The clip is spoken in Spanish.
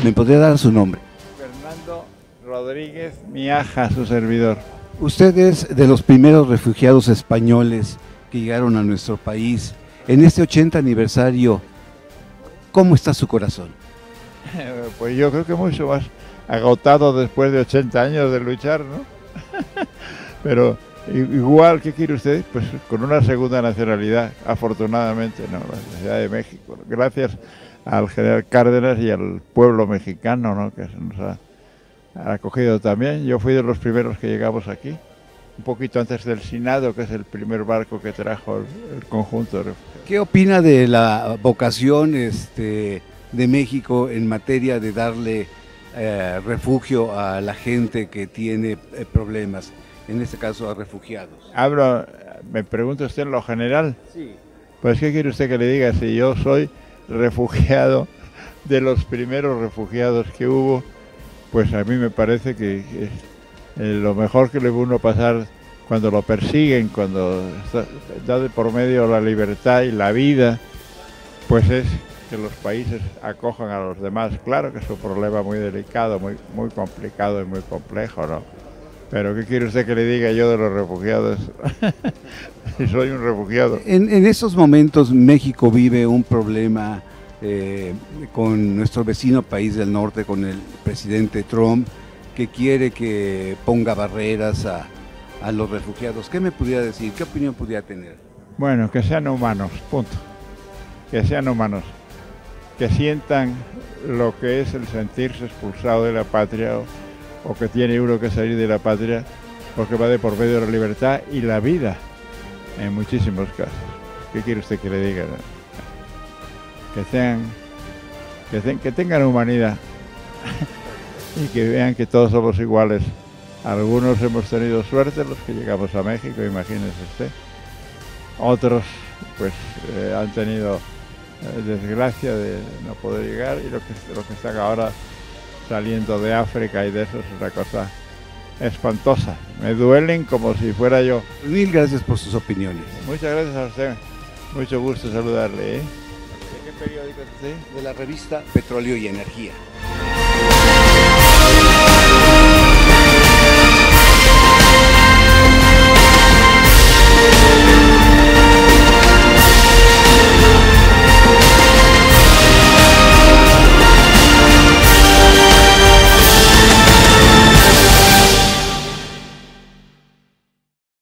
¿Me podría dar su nombre? Fernando Rodríguez Miaja, su servidor. Usted es de los primeros refugiados españoles que llegaron a nuestro país. En este 80 aniversario, ¿cómo está su corazón? Pues yo creo que mucho más agotado después de 80 años de luchar, ¿no? Pero igual, ¿qué quiere usted? Pues con una segunda nacionalidad, afortunadamente, ¿no? La Ciudad de México. Gracias al general Cárdenas y al pueblo mexicano, ¿no? Que nos ha acogido también. Yo fui de los primeros que llegamos aquí, un poquito antes del Sinado, que es el primer barco que trajo el conjunto de refugiados. ¿Qué opina de la vocación de México en materia de darle refugio a la gente que tiene problemas, en este caso a refugiados? Me pregunta usted en lo general. Sí. Pues, ¿qué quiere usted que le diga? Si yo soy refugiado, de los primeros refugiados que hubo, pues a mí me parece que lo mejor que le va uno pasar cuando lo persiguen, cuando da de por medio la libertad y la vida, pues es que los países acojan a los demás. Claro que es un problema muy delicado, muy complicado y muy complejo, ¿no? Pero ¿qué quiere usted que le diga yo de los refugiados? Si soy un refugiado. En estos momentos México vive un problema con nuestro vecino país del norte, con el presidente Trump, que quiere que ponga barreras a los refugiados. ¿Qué me pudiera decir? ¿Qué opinión pudiera tener? Bueno, que sean humanos, punto. Que sean humanos. Que sientan lo que es el sentirse expulsado de la patria o que tiene uno que salir de la patria porque va de por medio de la libertad y la vida en muchísimos casos. ¿Qué quiere usted que le diga? Que tengan humanidad y que vean que todos somos iguales. Algunos hemos tenido suerte, los que llegamos a México, imagínese usted. Otros pues han tenido desgracia de no poder llegar, y los que están ahora saliendo de África y de eso es una cosa espantosa. Me duelen como si fuera yo. Mil gracias por sus opiniones. Muchas gracias a usted. Mucho gusto saludarle. ¿De qué periódico es usted? De la revista Petróleo y Energía.